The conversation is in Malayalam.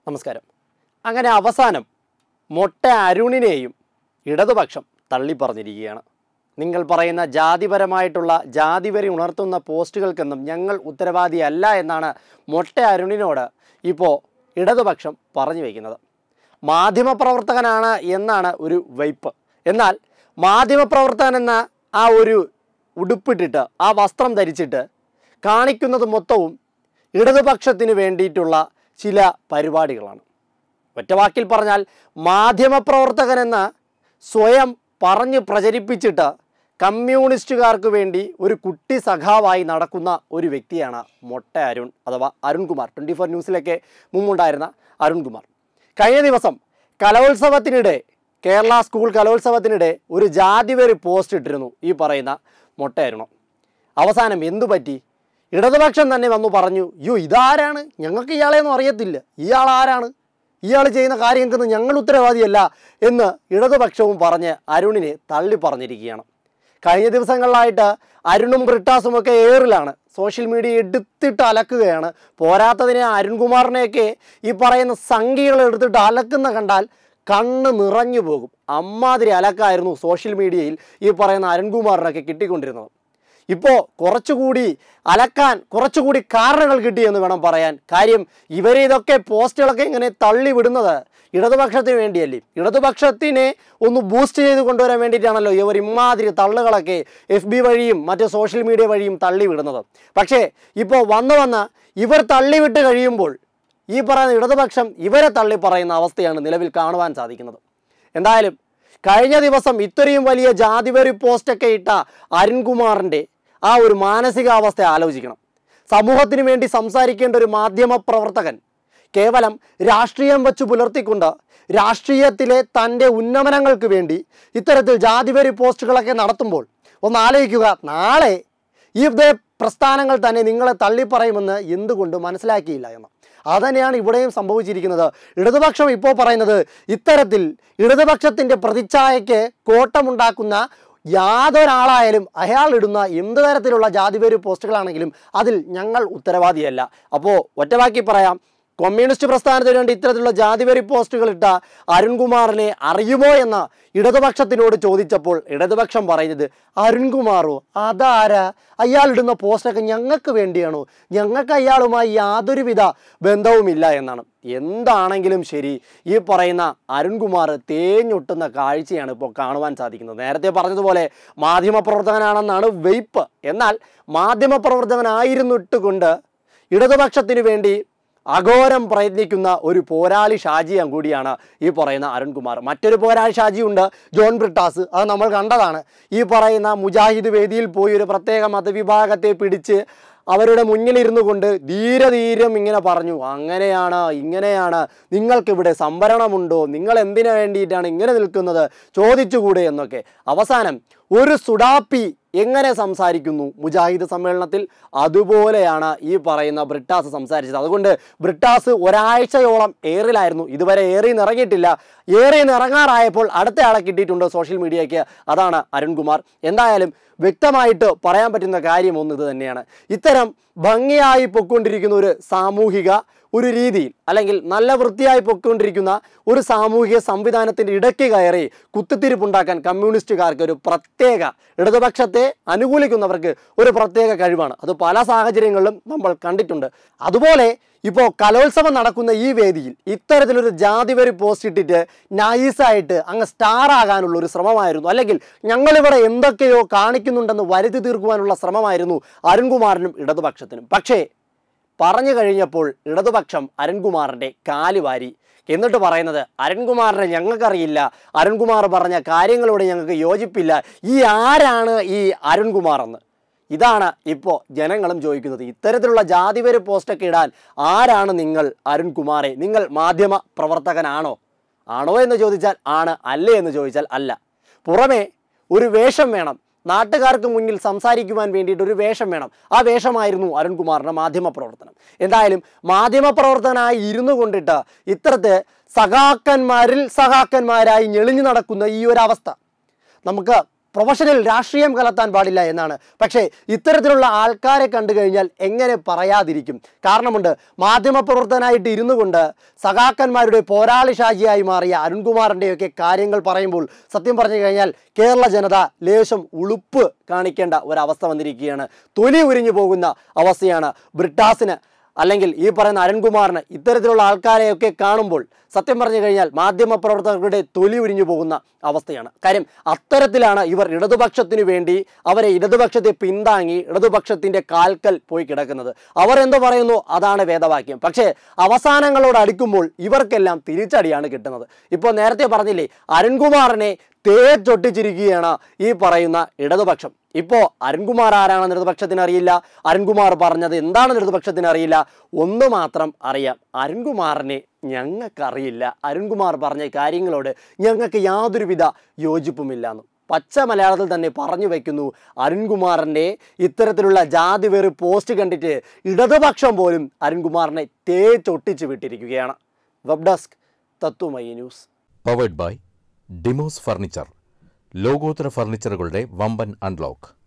നമസ്കാരം. അങ്ങനെ അവസാനം മൊട്ട അരുണിനെയും ഇടതുപക്ഷം തള്ളിപ്പറഞ്ഞിരിക്കുകയാണ്. നിങ്ങൾ പറയുന്ന ജാതിപരമായിട്ടുള്ള ജാതിവരി ഉണർത്തുന്ന പോസ്റ്റുകൾക്കൊന്നും ഞങ്ങൾ ഉത്തരവാദിയല്ല എന്നാണ് മൊട്ട അരുണിനോട് ഇപ്പോൾ ഇടതുപക്ഷം പറഞ്ഞു വയ്ക്കുന്നത്. മാധ്യമപ്രവർത്തകനാണ് എന്നാണ് ഒരു വയ്പ്. എന്നാൽ മാധ്യമപ്രവർത്തകൻ എന്ന ആ ഒരു ഉടുപ്പിട്ടിട്ട് ആ വസ്ത്രം ധരിച്ചിട്ട് കാണിക്കുന്നത് മൊത്തവും ഇടതുപക്ഷത്തിന് വേണ്ടിയിട്ടുള്ള ചില പരിപാടികളാണ്. ഒറ്റവാക്കിൽ പറഞ്ഞാൽ മാധ്യമപ്രവർത്തകനെന്ന് സ്വയം പറഞ്ഞ് പ്രചരിപ്പിച്ചിട്ട് കമ്മ്യൂണിസ്റ്റുകാർക്ക് വേണ്ടി ഒരു കുട്ടി സഖാവായി നടക്കുന്ന ഒരു വ്യക്തിയാണ് മൊട്ട അരുൺ അഥവാ അരുൺകുമാർ. 24 ന്യൂസിലൊക്കെ മുമ്പുണ്ടായിരുന്ന അരുൺകുമാർ. കഴിഞ്ഞ ദിവസം കലോത്സവത്തിനിടെ കേരള സ്കൂൾ കലോത്സവത്തിനിടെ ഒരു ജാതിവരി പോസ്റ്റ് ഇട്ടിരുന്നു ഈ പറയുന്ന മൊട്ട അരുണം. അവസാനം എന്തു പറ്റി? ഇടതുപക്ഷം തന്നെ വന്നു പറഞ്ഞു, ഇതാരാണ്, ഞങ്ങൾക്ക് ഇയാളെയൊന്നും അറിയത്തില്ല, ഇയാൾ ആരാണ്, ഇയാൾ ചെയ്യുന്ന കാര്യങ്ങൾക്കൊന്നും ഞങ്ങൾ ഉത്തരവാദിയല്ല എന്ന് ഇടതുപക്ഷവും പറഞ്ഞ് അരുണിനെ തള്ളി പറഞ്ഞിരിക്കുകയാണ്. കഴിഞ്ഞ ദിവസങ്ങളിലായിട്ട് അരുണും ബ്രിട്ടാസുമൊക്കെ ഏറിലാണ്. സോഷ്യൽ മീഡിയ എടുത്തിട്ട് അലക്കുകയാണ്. പോരാത്തതിനെ അരുൺകുമാറിനെയൊക്കെ ഈ പറയുന്ന സംഖ്യകൾ എടുത്തിട്ട് അലക്കുന്ന കണ്ടാൽ കണ്ണ് നിറഞ്ഞു പോകും. അമ്മാതിരി അലക്കായിരുന്നു സോഷ്യൽ മീഡിയയിൽ ഈ പറയുന്ന അരുൺകുമാറിനൊക്കെ കിട്ടിക്കൊണ്ടിരുന്നത്. ഇപ്പോൾ കുറച്ചുകൂടി അലക്കാൻ കുറച്ചുകൂടി കാരണങ്ങൾ കിട്ടിയെന്ന് വേണം പറയാൻ. കാര്യം ഇവരെ ഇതൊക്കെ പോസ്റ്റുകളൊക്കെ ഇങ്ങനെ തള്ളി വിടുന്നത് ഇടതുപക്ഷത്തിന് വേണ്ടിയല്ലേ? ഇടതുപക്ഷത്തിനെ ഒന്ന് ബൂസ്റ്റ് ചെയ്ത് കൊണ്ടുവരാൻ വേണ്ടിയിട്ടാണല്ലോ ഇവർ ഇമാതിരി തള്ളുകളൊക്കെ FB വഴിയും മറ്റ് സോഷ്യൽ മീഡിയ വഴിയും തള്ളി വിടുന്നത്. പക്ഷേ ഇപ്പോൾ വന്ന് ഇവർ തള്ളിവിട്ട് കഴിയുമ്പോൾ ഈ പറയുന്ന ഇടതുപക്ഷം ഇവരെ തള്ളി പറയുന്ന അവസ്ഥയാണ് നിലവിൽ കാണുവാൻ സാധിക്കുന്നത്. എന്തായാലും കഴിഞ്ഞ ദിവസം ഇത്രയും വലിയ ജാതിവരി പോസ്റ്റൊക്കെ ഇട്ട അരുൺകുമാറിൻ്റെ ആ ഒരു മാനസികാവസ്ഥ ആലോചിക്കണം. സമൂഹത്തിന് വേണ്ടി സംസാരിക്കേണ്ട ഒരു മാധ്യമ പ്രവർത്തകൻ കേവലം രാഷ്ട്രീയം വച്ചു പുലർത്തിക്കൊണ്ട് രാഷ്ട്രീയത്തിലെ തൻ്റെ ഉന്നമനങ്ങൾക്ക് വേണ്ടി ഇത്തരത്തിൽ ജാതിവരി പോസ്റ്റുകളൊക്കെ നടത്തുമ്പോൾ ഒന്ന് ആലോചിക്കുക, നാളെ ഈ പ്രസ്ഥാനങ്ങൾ തന്നെ നിങ്ങളെ തള്ളിപ്പറയുമെന്ന് എന്തുകൊണ്ട് മനസ്സിലാക്കിയില്ല എന്ന്. അതുതന്നെയാണ് ഇവിടെയും സംഭവിച്ചിരിക്കുന്നത്. ഇടതുപക്ഷം ഇപ്പോൾ പറയുന്നത് ഇത്തരത്തിൽ ഇടതുപക്ഷത്തിൻ്റെ പ്രതിച്ഛായയ്ക്ക് കോട്ടമുണ്ടാക്കുന്ന യാതൊരാളായാലും അയാൾ ഇടുന്ന എന്ത് തരത്തിലുള്ള ജാതിവരി പോസ്റ്റുകളാണെങ്കിലും അതിൽ ഞങ്ങൾ ഉത്തരവാദിയല്ല. അപ്പോൾ ഒറ്റവാക്കി പറയാം, കമ്മ്യൂണിസ്റ്റ് പ്രസ്ഥാനത്തിന് വേണ്ടി ഇത്തരത്തിലുള്ള ജാതിവരി പോസ്റ്റുകൾ ഇട്ട അരുൺകുമാറിനെ അറിയുമോ എന്ന് ഇടതുപക്ഷത്തിനോട് ചോദിച്ചപ്പോൾ ഇടതുപക്ഷം പറയുന്നത്, അരുൺകുമാറോ, അതാരാ, അയാളിടുന്ന പോസ്റ്റൊക്കെ ഞങ്ങൾക്ക് വേണ്ടിയാണോ, ഞങ്ങൾക്ക് അയാളുമായി യാതൊരുവിധ ബന്ധവുമില്ല എന്നാണ്. എന്താണെങ്കിലും ശരി, ഈ പറയുന്ന അരുൺകുമാർ തേഞ്ഞൊട്ടുന്ന കാഴ്ചയാണ് ഇപ്പോൾ കാണുവാൻ സാധിക്കുന്നത്. നേരത്തെ പറഞ്ഞതുപോലെ മാധ്യമപ്രവർത്തകനാണെന്നാണ് വയ്പ്. എന്നാൽ മാധ്യമപ്രവർത്തകനായിരുന്നിട്ട് കൊണ്ട് ഇടതുപക്ഷത്തിന് വേണ്ടി അഘോരം പ്രയത്നിക്കുന്ന ഒരു പോരാളി ഷാജിയും കൂടിയാണ് ഈ പറയുന്ന അരുൺകുമാർ. മറ്റൊരു പോരാളി ഷാജിയുണ്ട്, ജോൺ ബ്രിട്ടാസ്. അത് നമ്മൾ കണ്ടതാണ്. ഈ പറയുന്ന മുജാഹിദ് വേദിയിൽ പോയി ഒരു പ്രത്യേക മതവിഭാഗത്തെ പിടിച്ച് അവരുടെ മുന്നിലിരുന്നു കൊണ്ട് ധീരം ഇങ്ങനെ പറഞ്ഞു, അങ്ങനെയാണ് ഇങ്ങനെയാണ്, നിങ്ങൾക്കിവിടെ സംവരണമുണ്ടോ, നിങ്ങൾ എന്തിനു വേണ്ടിയിട്ടാണ് ഇങ്ങനെ നിൽക്കുന്നത്, ചോദിച്ചുകൂടെ എന്നൊക്കെ. അവസാനം ഒരു സുഡാപ്പി എങ്ങനെ സംസാരിക്കുന്നു മുജാഹിദ് സമ്മേളനത്തിൽ, അതുപോലെയാണ് ഈ പറയുന്ന ബ്രിട്ടാസ് സംസാരിച്ചത്. അതുകൊണ്ട് ബ്രിട്ടാസ് ഒരാഴ്ചയോളം ഏറിലായിരുന്നു. ഇതുവരെ ഏറിയിറങ്ങിയിട്ടില്ല. ഏറിയിറങ്ങാറായപ്പോൾ അടുത്ത ആളെ കിട്ടിയിട്ടുണ്ട് സോഷ്യൽ മീഡിയയ്ക്ക്, അതാണ് അരുൺകുമാർ. എന്തായാലും വ്യക്തമായിട്ട് പറയാൻ പറ്റുന്ന കാര്യം ഒന്ന് ഇത് തന്നെയാണ്. ഇത്തരം ഭംഗിയായി പൊയ്ക്കൊണ്ടിരിക്കുന്ന ഒരു സാമൂഹിക ഒരു രീതിയിൽ അല്ലെങ്കിൽ നല്ല വൃത്തിയായി പൊയ്ക്കൊണ്ടിരിക്കുന്ന ഒരു സാമൂഹിക സംവിധാനത്തിൻ്റെ ഇടയ്ക്ക് കയറി കുത്തിത്തിരിപ്പുണ്ടാക്കാൻ കമ്മ്യൂണിസ്റ്റുകാർക്ക് ഒരു പ്രത്യേക, ഇടതുപക്ഷത്തെ അനുകൂലിക്കുന്നവർക്ക് ഒരു പ്രത്യേക കഴിവാണ്. അത് പല സാഹചര്യങ്ങളിലും നമ്മൾ കണ്ടിട്ടുണ്ട്. അതുപോലെ ഇപ്പോൾ കലോത്സവം നടക്കുന്ന ഈ വേദിയിൽ ഇത്തരത്തിലൊരു ജാതിവരി പോസ്റ്റ് ഇട്ടിട്ട് നൈസായിട്ട് അങ്ങ് സ്റ്റാർ ആകാനുള്ള ഒരു ശ്രമമായിരുന്നു, അല്ലെങ്കിൽ ഞങ്ങളിവിടെ എന്തൊക്കെയോ കാണിക്കുന്നുണ്ടെന്ന് വരുത്തി തീർക്കുവാനുള്ള ശ്രമമായിരുന്നു അരുൺകുമാറിനും ഇടതുപക്ഷത്തിനും. പക്ഷേ പറഞ്ഞു കഴിഞ്ഞപ്പോൾ ഇടതുപക്ഷം അരുൺകുമാറിൻ്റെ കാല് വാരി. എന്നിട്ട് പറയുന്നത്, അരുൺകുമാറിനെ ഞങ്ങൾക്കറിയില്ല, അരുൺകുമാർ പറഞ്ഞ കാര്യങ്ങളോട് ഞങ്ങൾക്ക് യോജിപ്പില്ല, ഈ ആരാണ് ഈ അരുൺകുമാർ എന്ന്. ഇതാണ് ഇപ്പോൾ ജനങ്ങളും ചോദിക്കുന്നത്. ഇത്തരത്തിലുള്ള ജാതിവരി പോസ്റ്റൊക്കെ ഇടാൻ ആരാണ് നിങ്ങൾ അരുൺകുമാറെ? നിങ്ങൾ മാധ്യമ പ്രവർത്തകനാണോ? ആണോ എന്ന് ചോദിച്ചാൽ ആണ്, അല്ലേ എന്ന് ചോദിച്ചാൽ അല്ല. പുറമേ ഒരു വേഷം വേണം, നാട്ടുകാർക്ക് മുന്നിൽ സംസാരിക്കുവാൻ വേണ്ടിയിട്ട് ഒരു വേഷം വേണം. ആ വേഷമായിരുന്നു അരുൺകുമാറിൻ്റെ മാധ്യമപ്രവർത്തനം. എന്തായാലും മാധ്യമപ്രവർത്തകനായി ഇരുന്നു കൊണ്ടിട്ട് ഇത്തരത്തെ സഖാക്കന്മാരിൽ സഖാക്കന്മാരായി ഞെളിഞ്ഞു നടക്കുന്ന ഈ ഒരു അവസ്ഥ നമുക്ക് പ്രൊഫഷണൽ രാഷ്ട്രീയം കലർത്താൻ പാടില്ല എന്നാണ്. പക്ഷേ ഇത്തരത്തിലുള്ള ആൾക്കാരെ കണ്ടു കഴിഞ്ഞാൽ എങ്ങനെ പറയാതിരിക്കും? കാരണമുണ്ട്. മാധ്യമപ്രവർത്തകനായിട്ട് ഇരുന്നു കൊണ്ട് സഖാക്കന്മാരുടെ പോരാളി ഷാജിയായി മാറിയ അരുൺകുമാറിൻ്റെയൊക്കെ കാര്യങ്ങൾ പറയുമ്പോൾ സത്യം പറഞ്ഞു കഴിഞ്ഞാൽ കേരള ജനത ലേശം ഉളുപ്പ് കാണിക്കേണ്ട ഒരവസ്ഥ വന്നിരിക്കുകയാണ്. തൊലി ഉരിഞ്ഞു പോകുന്ന അവസ്ഥയാണ് ബ്രിട്ടാസിന്, അല്ലെങ്കിൽ ഈ പറയുന്ന അരുൺകുമാറിന് ഇത്തരത്തിലുള്ള ആൾക്കാരെയൊക്കെ കാണുമ്പോൾ സത്യം പറഞ്ഞു കഴിഞ്ഞാൽ മാധ്യമപ്രവർത്തകരുടെ തൊലി ഉരിഞ്ഞു പോകുന്ന അവസ്ഥയാണ്. കാര്യം അത്തരത്തിലാണ് ഇവർ ഇടതുപക്ഷത്തിനു വേണ്ടി അവരെ ഇടതുപക്ഷത്തെ പിന്താങ്ങി ഇടതുപക്ഷത്തിൻ്റെ കാൽക്കൽ പോയി കിടക്കുന്നത്. അവർ എന്ത് പറയുന്നു അതാണ് വേദവാക്യം. പക്ഷേ അവസാനങ്ങളോട് അടുക്കുമ്പോൾ ഇവർക്കെല്ലാം തിരിച്ചടിയാണ് കിട്ടുന്നത്. ഇപ്പോൾ നേരത്തെ പറഞ്ഞില്ലേ, അരുൺകുമാറിനെ തേച്ചൊട്ടിച്ചിരിക്കുകയാണ് ഈ പറയുന്ന ഇടതുപക്ഷം. ഇപ്പോൾ അരുൺകുമാർ ആരാണെന്ന് ഇടതുപക്ഷത്തിന് അറിയില്ല, അരുൺകുമാർ പറഞ്ഞത് എന്താണെന്ന് ഇടതുപക്ഷത്തിന് അറിയില്ല. ഒന്ന് മാത്രം അറിയാം, അരുൺകുമാറിനെ ഞങ്ങൾക്കറിയില്ല, അരുൺകുമാർ പറഞ്ഞ കാര്യങ്ങളോട് ഞങ്ങൾക്ക് യാതൊരുവിധ യോജിപ്പുമില്ല എന്ന് പച്ച മലയാളത്തിൽ തന്നെ പറഞ്ഞു വയ്ക്കുന്നു. അരുൺകുമാറിൻ്റെ ഇത്തരത്തിലുള്ള ജാതി വെറി പോസ്റ്റ് കണ്ടിട്ട് ഇടതുപക്ഷം പോലും അരുൺകുമാറിനെ തേച്ചൊട്ടിച്ച് വിട്ടിരിക്കുകയാണ്. Web desk Tatwamayi news. Powered by Demos furniture. ലോകോത്തര ഫർണിച്ചറുകളുടെ വമ്പൻ അൺലോക്ക്.